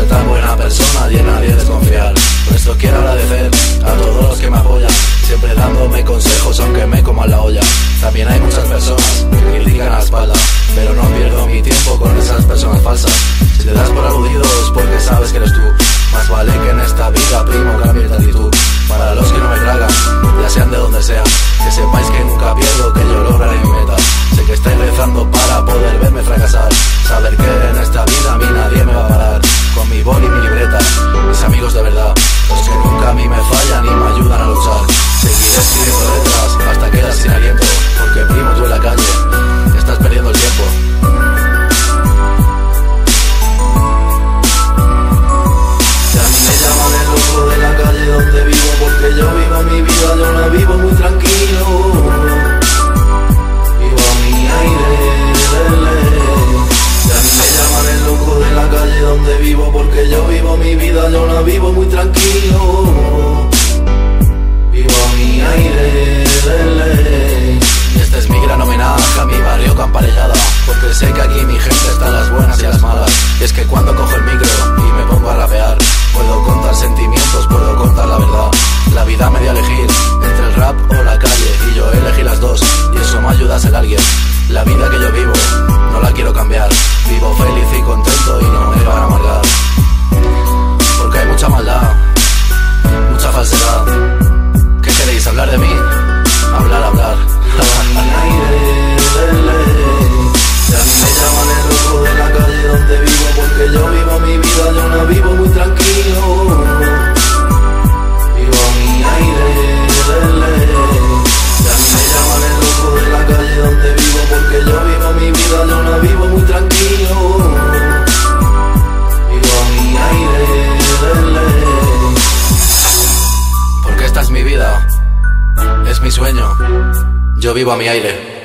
tan buena persona y en nadie desconfiar. Por esto quiero agradecer a todos los que me apoyan, siempre dándome consejos aunque me coman la olla. También hay muchas personas que critican a la espalda, pero no pierdo mi tiempo con esas personas falsas. Si te das por aludido es porque sabes que eres tú. Más vale que en esta vida, primo, cambie de actitud. Para los que no me tragan, ya sean de donde sea, que sepáis que nunca pierdo, que yo lograré mi meta. Sé que estáis rezando para poder verme fracasar, saber que en esta vida a mí nadie me va a parar. Con mi boli y mi libreta, mis amigos de verdad, los que nunca a mí me fallan y me ayudan a luchar. Seguiré escribiendo letras hasta quedar sin aliento, porque primo, tú en la calle estás perdiendo el tiempo. Ya a mí me llaman el loco de la calle donde vivo, porque yo vivo mi vida, yo la vivo muy tranquilo. Vivo a mi aire, ya a mí me llaman el loco de la calle donde vivo, porque yo vivo mi vida, yo la vivo muy tranquilo. Vivo a mi aire, y este es mi gran homenaje a mi barrio Camparellada, porque sé que aquí mi gente está en las buenas y las malas. Y es que cuando cojo el micro y me pongo a rapear, puedo contar sentimientos, puedo contar la verdad. La vida me dio a elegir entre el rap o la calle, y yo elegí las dos, y eso me ayuda a ser alguien. La vida que yo vivo no la quiero cambiar, vivo feliz y contento y no me van a amargar. Porque hay mucha maldad, mucha falsedad. ¿Qué queréis, hablar de mí? Hablar, hablar. Ya a mí me llaman el loco de la calle donde vivo, porque yo vivo mi vida, yo la vivo muy tranquilo. Vivo a mi aire. Ya a mí me llaman el loco de la calle donde vivo, porque yo vivo mi vida, yo la vivo muy tranquilo. Vivo a mi aire. Porque esta es mi vida, es mi sueño, yo vivo a mi aire.